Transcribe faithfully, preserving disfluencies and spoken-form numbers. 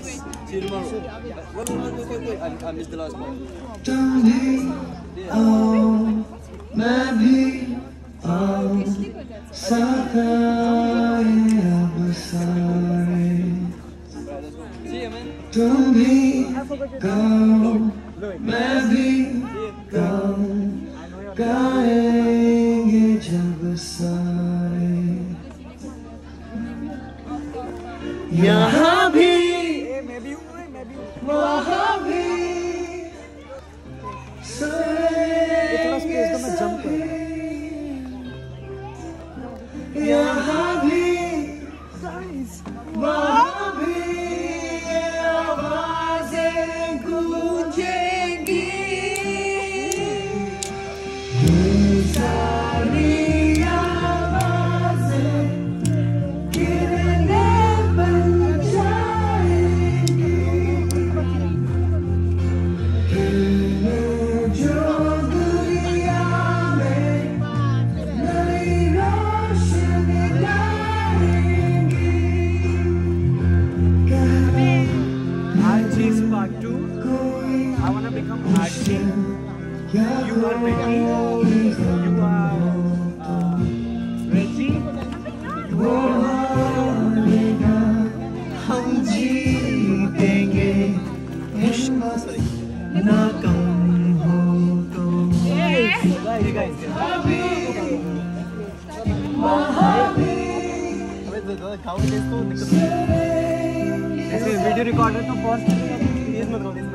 See you tomorrow. Wait, wait, wait, wait, wait. I, I missed the last part. Yeah. See you, man. Don't be gone, maybe gone, गाएंगे जब सारे यहाँ भी वहाँ भी यहाँ भी वहाँ भी आवाज़ें गूंजेंगी सारी आवाज़ें किरणें बन जाएंगी किरणें जो दुनिया में Nai Roshni लाएंगी Archies part two. I wanna become Archie. You are Betty. You are uh, Reggie. हम जीतेंगे ना कम हो तो Hey guys. अभी वहाँ भी ऐसे वीडियो रिकॉर्डर तो पॉज करके प्लीज मत करो।